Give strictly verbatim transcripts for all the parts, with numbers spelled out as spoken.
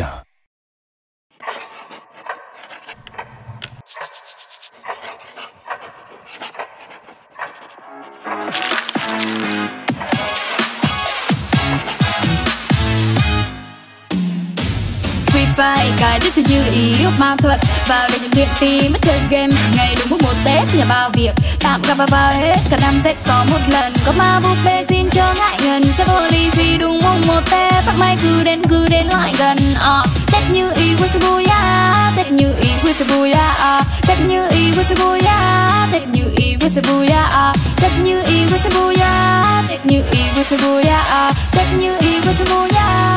Garena. Free Fire cài đích thì như ý ma thuật vào để nhận miễn phí mất chơi game ngày đúng mùng một Tết nhà bao việc tạm gặp vào, vào hết cả năm Tết có một lần có ma búp bê xin cho ngại ngần sẽ vô đi gì đúng mùng một Tết phát may cứ đến cứ đến lại gần uh. Tết như ý vui sự Booyah, Tết như ý vui sự Booyah, uh. Tết như ý vui sự Booyah, Tết như ý vui sự Booyah, uh. Tết như ý vui sự Booyah, Tết như ý vui sự Booyah, uh. Tết như ý vui sự Booyah.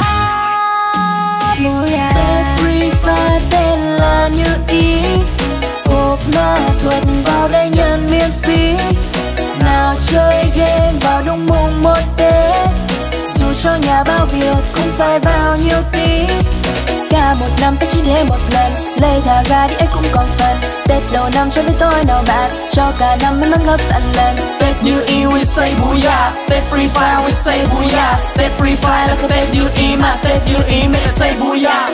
Tết Free Fire tên là như ý, hộp ma thuật vào đây nhận miễn phí. Nào chơi game vào đúng mùng một Tết, dù cho nhà bao việc cũng phải bao nhiêu tí. Cả một năm Tết chỉ để một lần, lấy thả ga đi ấy cũng còn phần. Tết đầu năm cho với tôi nào bạn, cho cả năm may mắn gấp vạn lần. Tết như ý we say Booyah, Tết Free Fire we say Booyah. Tết Free Fire là cái Tết như ý mà Tết như ý mình lại say Booyah.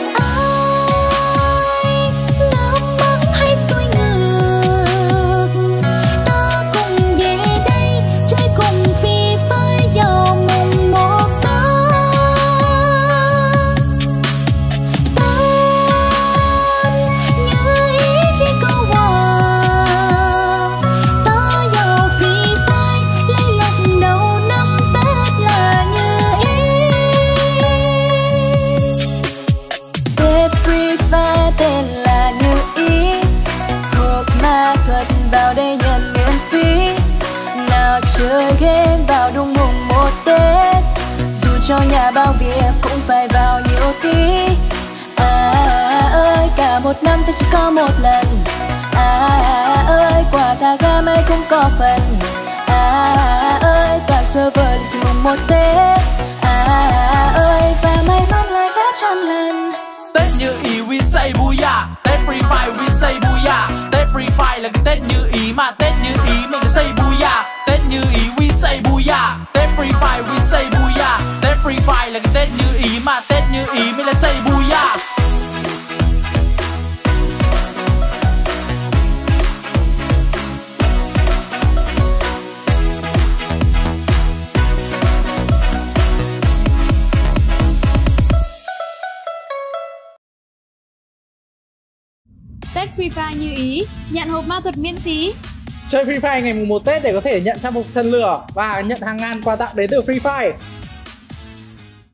Nam Bắc hay xuôi ngược, ta cùng về đây chơi cùng Free Fire vào mùng một Tết. Như ý khi câu hòa, ta vào Free Fire lấy lộc đầu năm Tết là như ý. Tết Free Fire tên là như ý, hộp ma thuật vào đây nhận miễn phí. Nào chơi game vào đúng mùng một Tết, dù cho nhà bao việc cũng phải vào nhiều tí. À ơi cả một năm Tết chỉ có một lần, à ơi quả thà ga mai cũng có phần. À ơi toàn server lịch sử mùng một Tết, à ơi và may mắn lại gấp trăm lần. Tết như ý we say Booyah, Tết Free Fire we say Booyah. Tết Free Fire là cái Tết như ý mà Tết như ý mình lại say Booyah. Tết như ý we say Booyah, Tết Free Fire we say Booyah. Tết Free Fire là cái Tết như ý mà Tết như ý mình lại say Booyah. Tết Free Fire như ý, nhận hộp ma thuật miễn phí. Chơi Free Fire ngày mùng một Tết để có thể nhận trang phục thần lửa và nhận hàng ngàn quà tặng đến từ Free Fire.